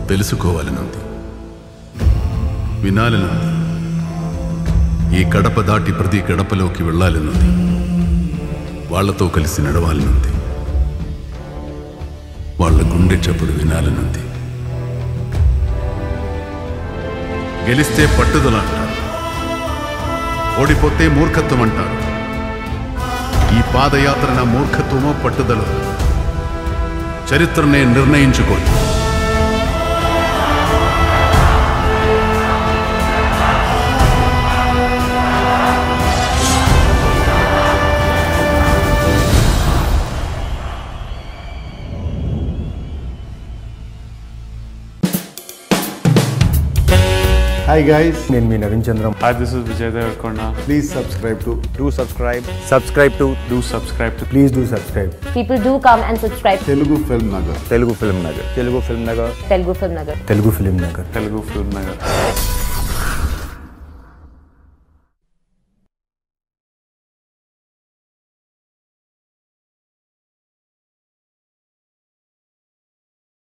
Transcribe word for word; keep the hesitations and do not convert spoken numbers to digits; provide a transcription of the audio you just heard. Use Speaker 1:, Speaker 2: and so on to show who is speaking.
Speaker 1: తెలుసుకోవాలనుంది, వినాలనుంది. ఈ గడప దాటి ప్రతి గడపలోకి వెళ్ళాలనుంది, వాళ్లతో కలిసి నడవాలనుంది, వాళ్ళ గుండె చప్పుడు వినాలనుంది. గెలిస్తే పట్టుదల అంటారు, ఓడిపోతే మూర్ఖత్వం అంటారు. ఈ పాదయాత్ర నా మూర్ఖత్వమో పట్టుదల చరిత్రనే నిర్ణయించుకోండి.
Speaker 2: Hi guys, నేను మీ Naveen Chandram.
Speaker 3: Hi, this is Vijay Devarkonda.
Speaker 2: Please subscribe to
Speaker 4: Do subscribe. Subscribe to.
Speaker 3: Do subscribe to.
Speaker 2: Please do subscribe.
Speaker 5: People do come and subscribe.
Speaker 2: Telugu Film Nagar.
Speaker 4: Telugu Film Nagar. Telugu Film Nagar.
Speaker 5: Telugu Film Nagar.
Speaker 2: Telugu Film Nagar.
Speaker 3: Telugu Film Nagar.